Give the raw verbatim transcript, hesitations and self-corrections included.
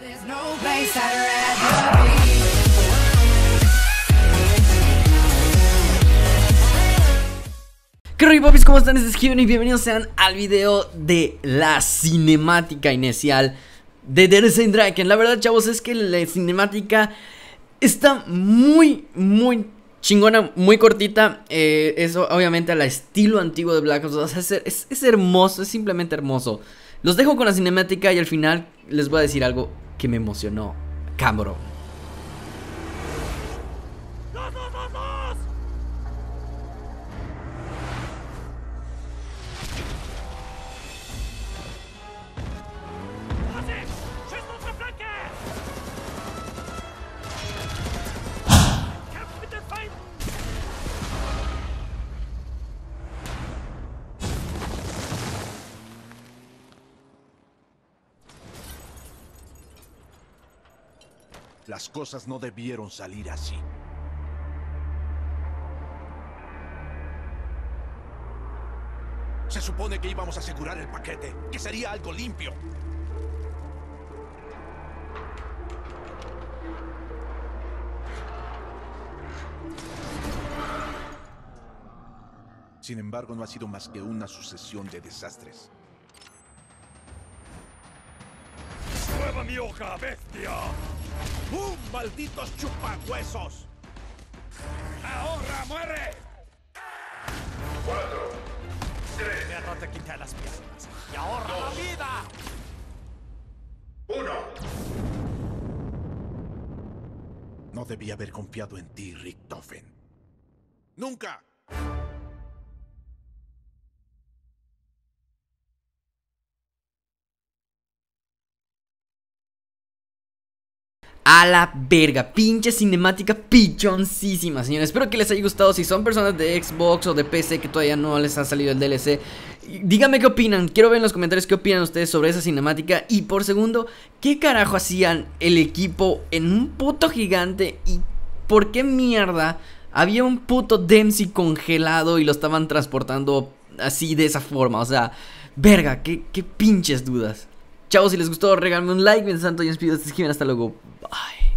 ¿Qué rollo, papis? ¿Cómo están? Este es Given y bienvenidos sean al video de la cinemática inicial de Der Draken. La verdad, chavos, es que la cinemática está muy, muy chingona, muy cortita. eh, Eso obviamente al estilo antiguo de Black Ops dos. es, es, es hermoso, es simplemente hermoso. Los dejo con la cinemática y al final les voy a decir algo que me emocionó, cabrón. Las cosas no debieron salir así. Se supone que íbamos a asegurar el paquete, que sería algo limpio. Sin embargo, no ha sido más que una sucesión de desastres. ¡Prueba mi hoja, bestia! ¡Uh, malditos chupahuesos! ¡Ahorra, muere! Cuatro, tres, Pero te quité las piernas y ahorra la vida. uno. No debí haber confiado en ti, Richtofen. ¡Nunca! A la verga, pinche cinemática pichoncísima, señores. Espero que les haya gustado. Si son personas de Xbox o de P C que todavía no les ha salido el D L C, díganme qué opinan. Quiero ver en los comentarios qué opinan ustedes sobre esa cinemática. Y por segundo, ¿qué carajo hacían el equipo en un puto gigante? ¿Y por qué mierda había un puto Dempsey congelado y lo estaban transportando así de esa forma? O sea, verga, qué, qué pinches dudas. Chavos, si les gustó, regálenme un like. Mientras tanto, yo me despido. Hasta luego. Bye.